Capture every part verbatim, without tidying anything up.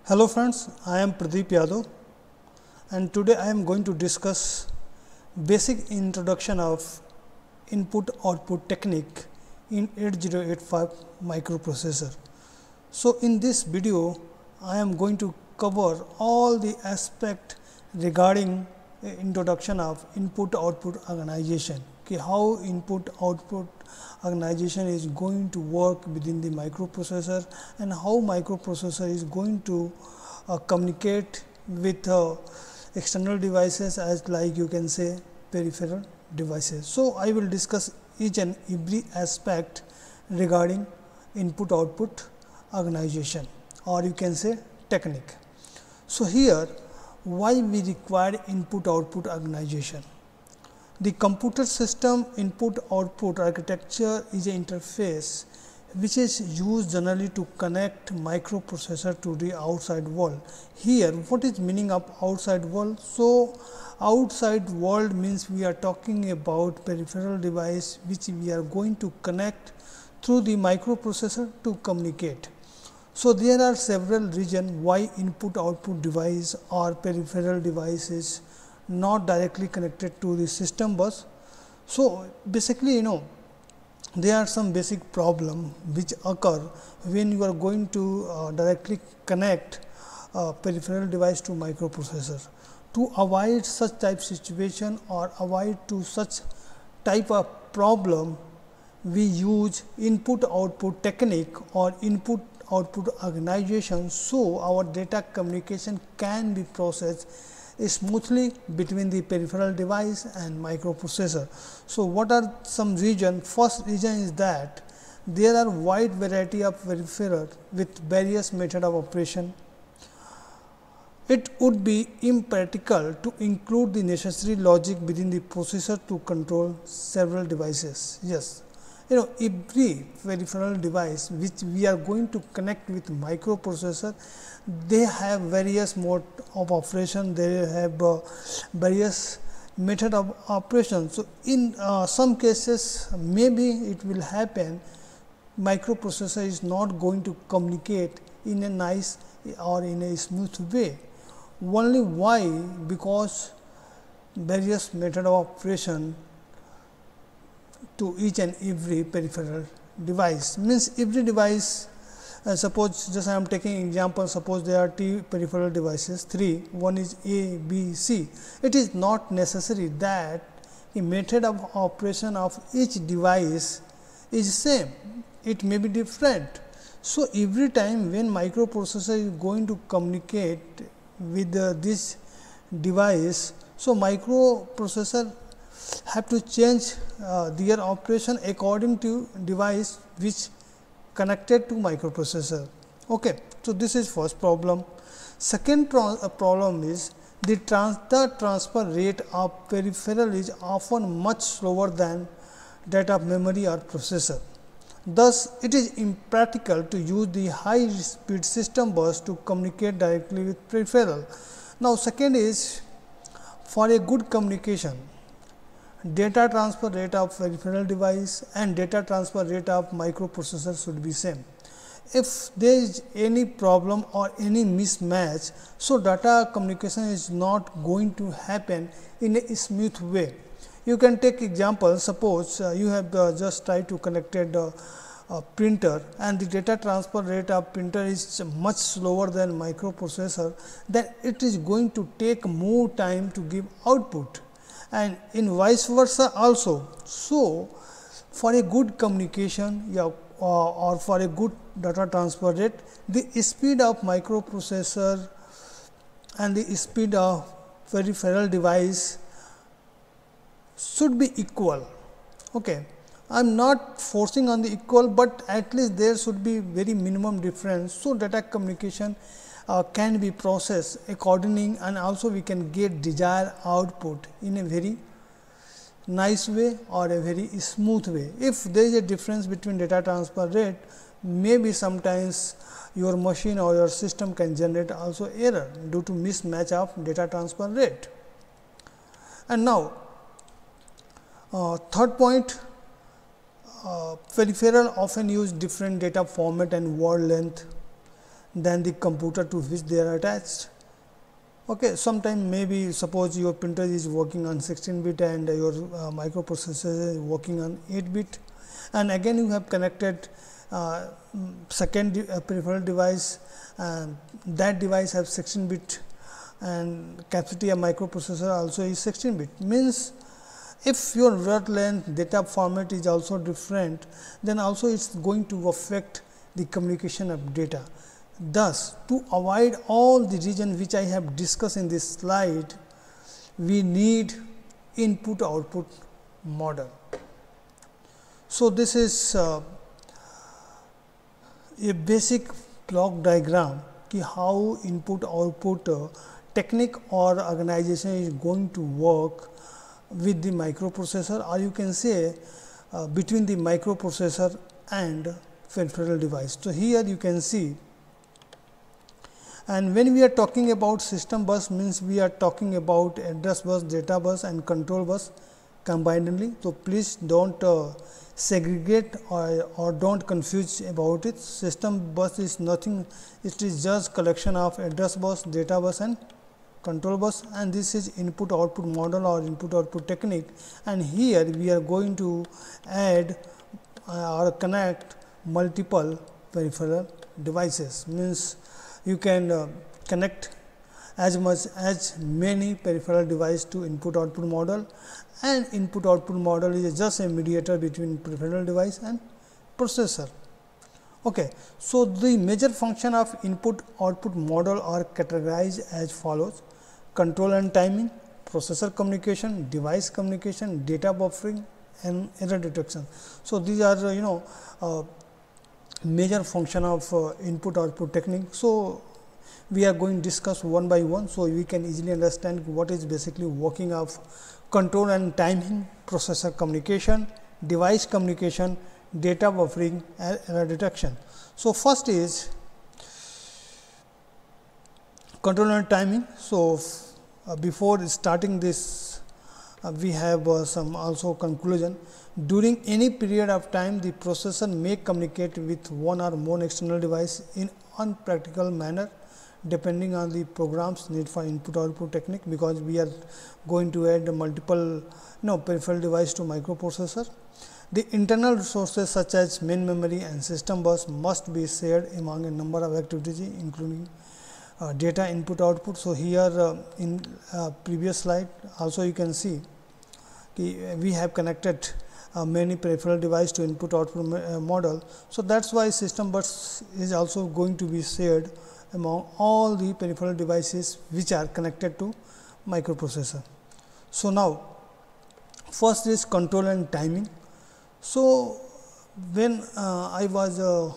Hello friends, I am Pradeep Yadav and today I am going to discuss basic introduction of input output technique in eight zero eight five microprocessor. So in this video I am going to cover all the aspect regarding introduction of input output organization, okay, how input output organization is going to work within the microprocessor and how microprocessor is going to uh, communicate with uh, external devices as like you can say peripheral devices. So I will discuss each and every aspect regarding input output organization or you can say technique. So here why we require input output organization. The computer system input output architecture is an interface which is used generally to connect microprocessor to the outside world. Here what is meaning of outside world? So outside world means we are talking about peripheral device which we are going to connect through the microprocessor to communicate. So there are several reasons why input output device or peripheral device is not directly connected to the system bus. So basically you know there are some basic problem which occur when you are going to uh, directly connect uh, peripheral device to microprocessor. To avoid such type situation or avoid to such type of problem, we use input output technique or input output organization, so our data communication can be processed smoothly between the peripheral device and microprocessor. So what are some reason? First reason is that there are wide variety of peripheral with various method of operation. It would be impractical to include the necessary logic within the processor to control several devices. Yes, you know every peripheral device which we are going to connect with microprocessor, they have various mode of operation, they have uh, various method of operation. So in uh, some cases maybe it will happen microprocessor is not going to communicate in a nice or in a smooth way. Only why? Because various method of operation to each and every peripheral device, means every device, uh, suppose just I am taking example, suppose there are T peripheral devices, three, one is A, B, C. It is not necessary that the method of operation of each device is same, it may be different. So every time when microprocessor is going to communicate with uh, this device, so microprocessor have to change uh, their operation according to device which connected to microprocessor. Okay, so this is first problem. Second uh, problem is the data transfer rate of peripheral is often much slower than that of memory or processor. Thus, it is impractical to use the high speed system bus to communicate directly with peripheral. Now, second is for a good communication, data transfer rate of peripheral device and data transfer rate of microprocessor should be same. If there is any problem or any mismatch, so data communication is not going to happen in a smooth way. You can take example, suppose uh, you have uh, just tried to connected uh, a printer and the data transfer rate of printer is much slower than microprocessor, then it is going to take more time to give output, and in vice versa also. So for a good communication, yeah, uh, or for a good data transfer rate, the speed of microprocessor and the speed of peripheral device should be equal. Okay, I am not forcing on the equal, but at least there should be very minimum difference. So data communication uh, can be processed accordingly, and also we can get desired output in a very nice way or a very smooth way. If there is a difference between data transfer rate, maybe sometimes your machine or your system can generate also error due to mismatch of data transfer rate. And now uh, third point, uh, peripheral often use different data format and word length. than the computer to which they are attached. Okay, sometime maybe suppose your printer is working on sixteen bit and your uh, microprocessor is working on eight bit, and again you have connected uh, second de uh, peripheral device, and that device has sixteen bit and capacity of microprocessor also is sixteen bit. Means if your word length data format is also different, then also it is going to affect the communication of data. Thus, to avoid all the reasons which I have discussed in this slide, we need input output model. So, this is uh, a basic block diagram ki how input output uh, technique or organization is going to work with the microprocessor, or you can say uh, between the microprocessor and peripheral device. So, here you can see, and when we are talking about system bus, means we are talking about address bus, data bus and control bus combinedly. So, please do not uh, segregate or, or do not confuse about it. System bus is nothing, it is just collection of address bus, data bus and control bus, and this is input output model or input output technique, and here we are going to add uh, or connect multiple peripheral devices. Means you can uh, connect as much as many peripheral device to input output model, and input output model is just a mediator between peripheral device and processor. Okay. So, the major function of input output model are categorized as follows: control and timing, processor communication, device communication, data buffering and error detection. So, these are uh, you know uh, major function of uh, input output technique. So, we are going to discuss one by one. So, we can easily understand what is basically working of control and timing, processor communication, device communication, data buffering and error detection. So, first is control and timing. So, uh, before starting this uh, we have uh, some also conclusion. During any period of time, the processor may communicate with one or more external device in unpractical manner depending on the program's need for input output technique, because we are going to add multiple you know peripheral device to microprocessor. The internal resources such as main memory and system bus must be shared among a number of activities including uh, data input output. So, here uh, in uh, previous slide also you can see we have connected uh, many peripheral device to input output uh, model. So, that is why system bus is also going to be shared among all the peripheral devices which are connected to microprocessor. So, now first is control and timing. So, when uh, I was uh,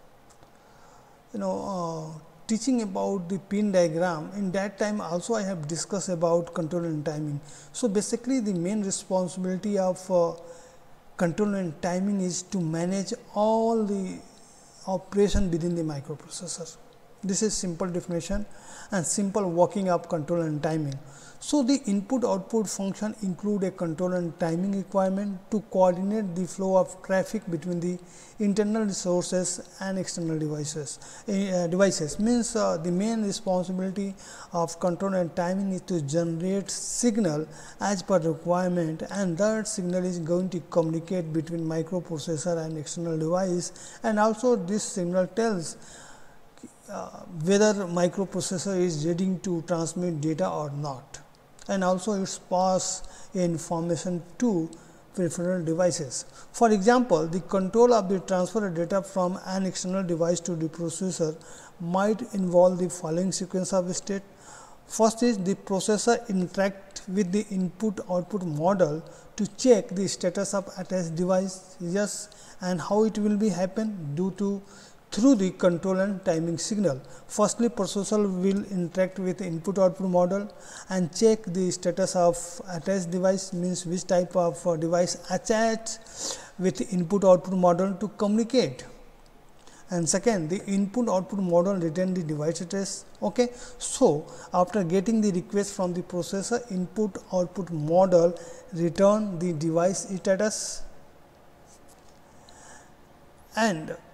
you know uh, teaching about the pin diagram, in that time also I have discussed about control and timing. So, basically the main responsibility of uh, control and timing is to manage all the operation within the microprocessor. This is simple definition and simple working of control and timing. So, the input output function include a control and timing requirement to coordinate the flow of traffic between the internal resources and external devices. Uh, devices means uh, the main responsibility of control and timing is to generate signal as per requirement, and that signal is going to communicate between microprocessor and external device, and also this signal tells Uh, whether microprocessor is ready to transmit data or not, and also its pass information to peripheral devices. For example, the control of the transfer of data from an external device to the processor might involve the following sequence of state. First is the processor interact with the input output model to check the status of attached device, yes, and how it will be happen due to through the control and timing signal. Firstly, processor will interact with input output model and check the status of attached device, means which type of uh, device attached with input output model to communicate. And second, the input output model return the device address. Okay. So, after getting the request from the processor, input output model return the device status, and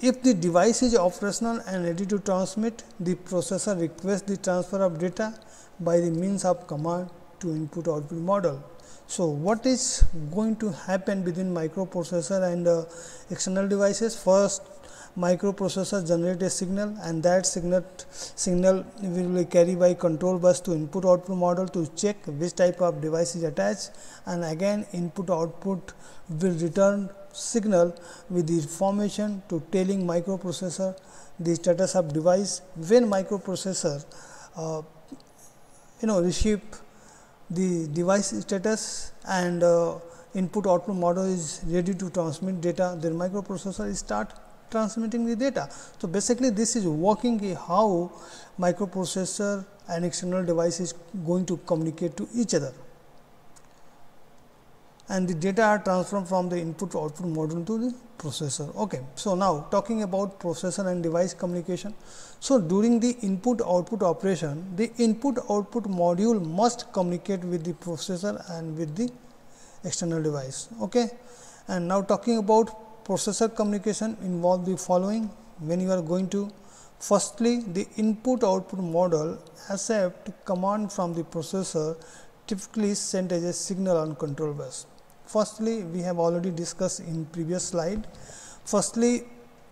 if the device is operational and ready to transmit, the processor requests the transfer of data by the means of command to input output model. So, what is going to happen between microprocessor and uh, external devices? First, microprocessor generate a signal, and that signal signal will be carried by control bus to input output model to check which type of device is attached, and again input output will return signal with the information to telling microprocessor the status of device. When microprocessor uh, you know receive the device status and uh, input output model is ready to transmit data, then microprocessor start transmitting the data. So, basically this is working how microprocessor and external device is going to communicate to each other, and the data are transferred from the input to output module to the processor. Okay. So, now talking about processor and device communication. So, during the input output operation, the input output module must communicate with the processor and with the external device. Okay. And now talking about processor communication involve the following. When you are going to, firstly, the input output model accept command from the processor, typically sent as a signal on control bus. Firstly, we have already discussed in previous slide. Firstly,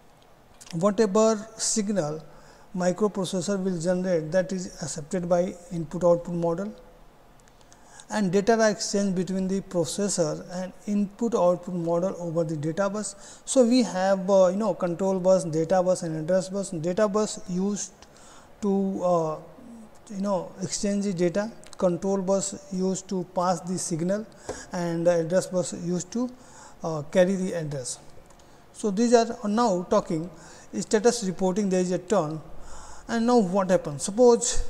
whatever signal microprocessor will generate, that is accepted by input output model, and data are exchanged between the processor and input output model over the data bus. So, we have uh, you know control bus, data bus and address bus. Data bus used to uh, you know exchange the data, control bus used to pass the signal, and the address bus used to uh, carry the address. So, these are now talking status reporting. There is a term, and now what happens? Suppose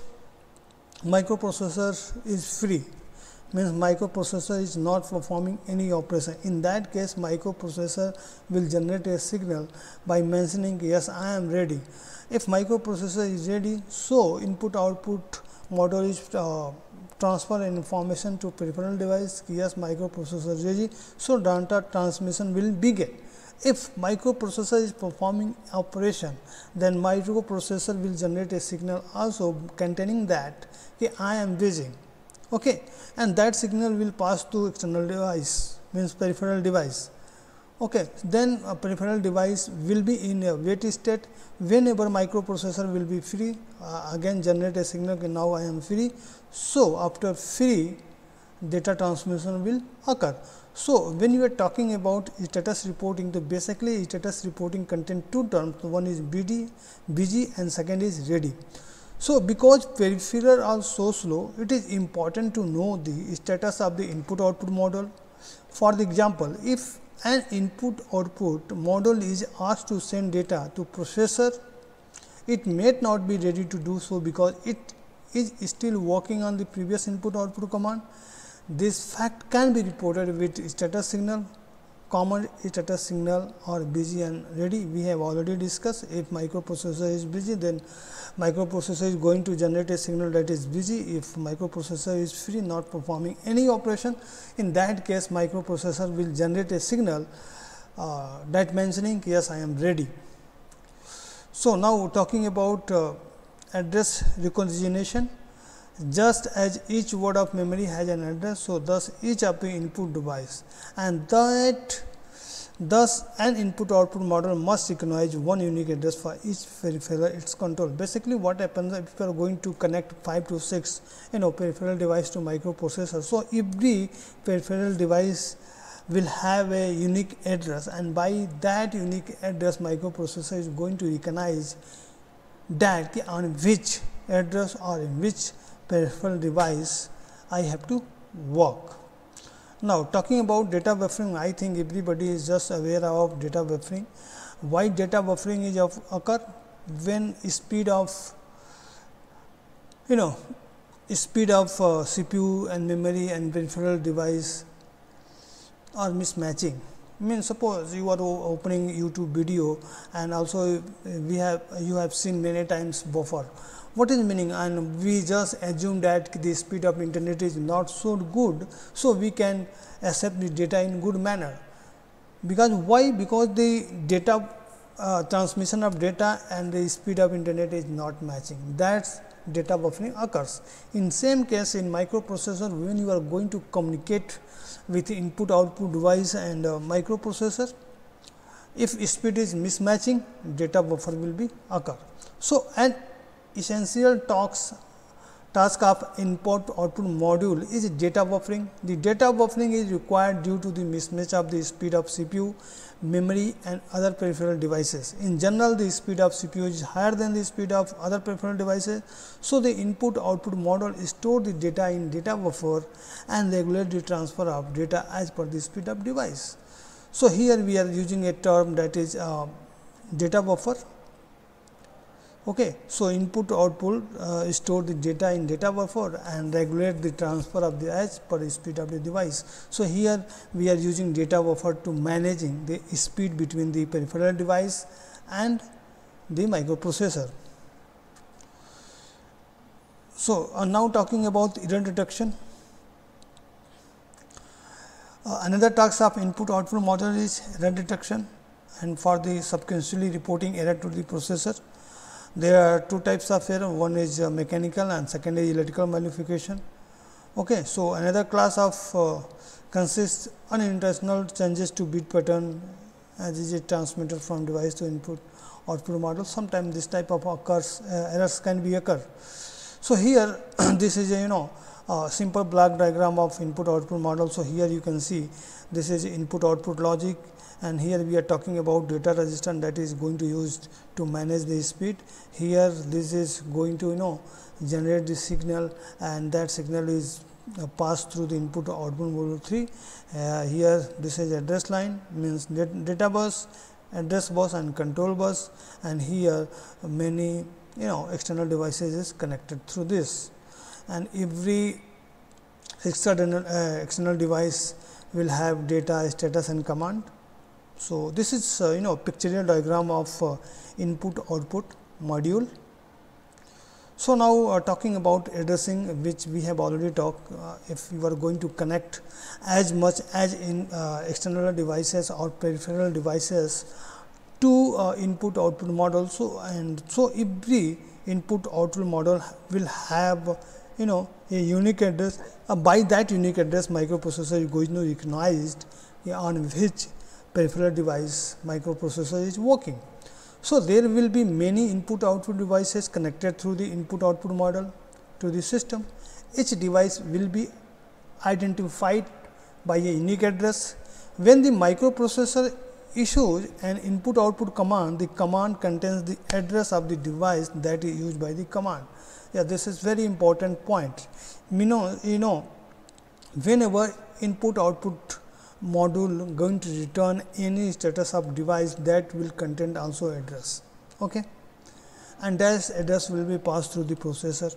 microprocessor is free, means microprocessor is not performing any operation. In that case, microprocessor will generate a signal by mentioning yes, I am ready. If microprocessor is ready, so input output model is uh, transfer information to peripheral device, yes, microprocessor is ready. So, data transmission will begin. If microprocessor is performing operation, then microprocessor will generate a signal also containing that okay, I am busy. Okay, and that signal will pass to external device, means peripheral device. Okay, then a peripheral device will be in a wait state. Whenever microprocessor will be free, uh, again generate a signal okay, now I am free. So, after free, data transmission will occur. So, when you are talking about status reporting, the basically status reporting contain two terms, one is B D, busy, and second is ready. So, because peripheral are so slow, it is important to know the status of the input output model. For the example, if an input output model is asked to send data to processor, it may not be ready to do so because it is still working on the previous input output command. This fact can be reported with status signal, common status signal, or busy and ready. We have already discussed, if microprocessor is busy, then microprocessor is going to generate a signal that is busy. If microprocessor is free, not performing any operation, in that case microprocessor will generate a signal uh, that mentioning yes, I am ready. So, now talking about uh, address recognition. Just as each word of memory has an address, so thus each of the input device, and that thus an input output model must recognize one unique address for each peripheral its control. Basically, what happens if you are going to connect five to six you know peripheral device to microprocessor. So, every peripheral device will have a unique address, and by that unique address microprocessor is going to recognize that on which address or in which peripheral device I have to work. Now, talking about data buffering, I think everybody is just aware of data buffering. Why data buffering is of occur? When speed of you know speed of uh, C P U and memory and peripheral device are mismatching. I mean, suppose you are opening YouTube video, and also we have you have seen many times buffer. What is meaning? And we just assume that the speed of internet is not so good, so we can accept the data in good manner. Because why? Because the data uh, transmission of data and the speed of internet is not matching, that's data buffering occurs. In same case in microprocessor, when you are going to communicate with input output device and uh, microprocessor, if speed is mismatching, data buffer will be occur. So, an essential talks task of input output module is data buffering. The data buffering is required due to the mismatch of the speed of C P U, memory and other peripheral devices. In general, the speed of C P U is higher than the speed of other peripheral devices. So, the input output module store the data in data buffer and regulate the transfer of data as per the speed of device. So, here we are using a term that is uh, data buffer. Okay. So, input output uh, store the data in data buffer and regulate the transfer of the as per the speed of the device. So, here we are using data buffer to managing the speed between the peripheral device and the microprocessor. So, uh, now talking about error detection. Uh, another task of input output module is error detection, and for the sequentially reporting error to the processor. There are two types of error, one is uh, mechanical and second is electrical modification. Okay. So, another class of uh, consists unintentional changes to bit pattern as is a transmitter from device to input output model. Sometimes this type of occurs uh, errors can be occur. So, here this is a you know uh, simple block diagram of input output model. So, here you can see this is input output logic, and here we are talking about data register that is going to use to manage the speed. Here this is going to you know generate the signal, and that signal is uh, passed through the input output module three. Uh, here this is address line, means data bus, address bus and control bus, and here many you know external devices is connected through this, and every external uh, external device will have data, status and command. So, this is uh, you know pictorial diagram of uh, input output module. So, now uh, talking about addressing, which we have already talked, uh, if you are going to connect as much as in uh, external devices or peripheral devices to uh, input output model. So, and so every input output model will have you know a unique address. Uh, by that unique address, microprocessor is going to recognize uh, on which peripheral device microprocessor is working. So, there will be many input output devices connected through the input output model to the system. Each device will be identified by a unique address. When the microprocessor issues an input output command, the command contains the address of the device that is used by the command. Yeah, this is very important point. You know, you know whenever input output module going to return any status of device, that will contain also address, okay, and that address will be passed through the processor.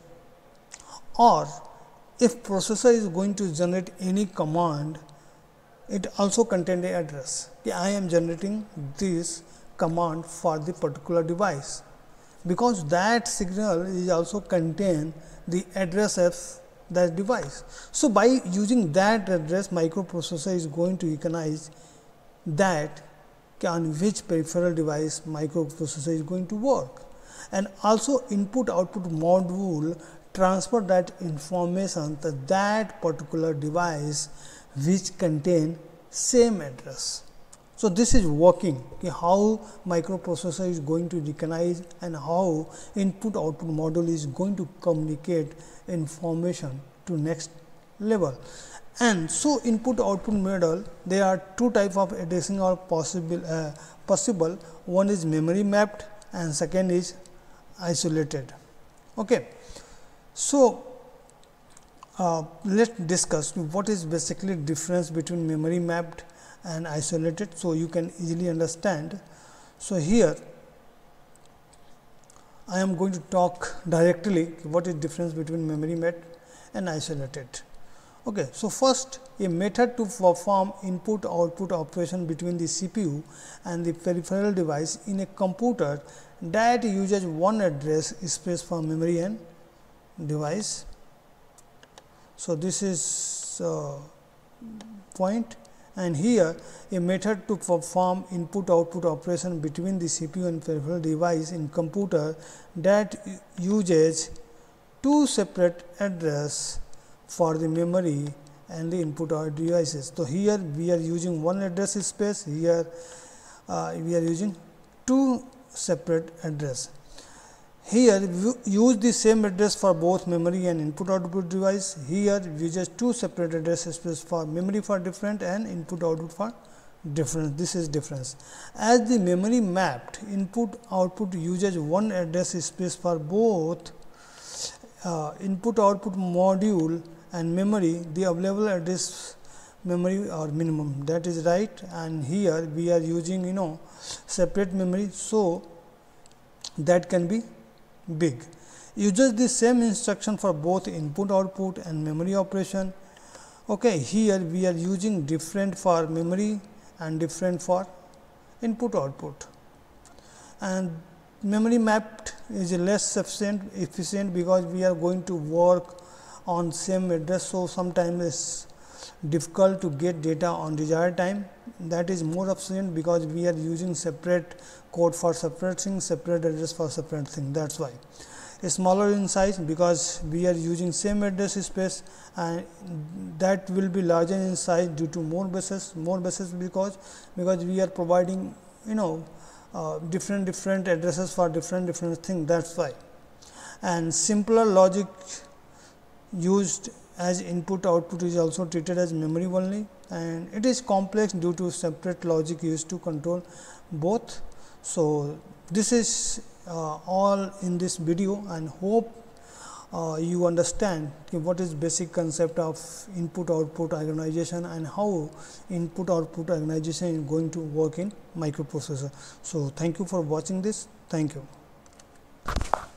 Or if processor is going to generate any command, it also contain the address. I am generating this command for the particular device, because that signal is also contain the address of that device. So, by using that address, microprocessor is going to recognize that on which peripheral device microprocessor is going to work, and also input output module transfer that information to that particular device which contain same address. So, this is working, okay, how microprocessor is going to recognize and how input output module is going to communicate information to next level. And so, input output model, there are two type of addressing are possible uh, possible. One is memory mapped and second is isolated. Okay. So, uh, let us discuss what is basically difference between memory mapped and isolated. So, you can easily understand. So, here I am going to talk directly what is difference between memory mapped and isolated. Okay. So, first a method to perform input output operation between the C P U and the peripheral device in a computer that uses one address space for memory and device. So, this is uh, point, And here a method to perform input output operation between the C P U and peripheral device in computer that uses two separate address for the memory and the input or devices. So here we are using one address space, here uh, we are using two separate address. Here we use the same address for both memory and input output device. Here we use two separate address space for memory for different and input output for different. This is difference. As the memory mapped input output uses one address space for both uh, input output module and memory, the available address memory or minimum, that is right. And here we are using you know separate memory, so that can be big. Uses the same instruction for both input output and memory operation. Okay, here we are using different for memory and different for input output, and memory mapped is less sufficient efficient because we are going to work on same address. So sometimes it's difficult to get data on desired time. That is more efficient because we are using separate code for separate things, separate address for separate thing. That's why it's smaller in size because we are using same address space, and that will be larger in size due to more buses more buses because because we are providing you know uh, different different addresses for different different things. That's why. And simpler logic used as input output is also treated as memory only, and it is complex due to separate logic used to control both. So this is uh, all in this video, and hope uh, you understand what is basic concept of input output organization and how input output organization is going to work in microprocessor. So thank you for watching this. Thank you.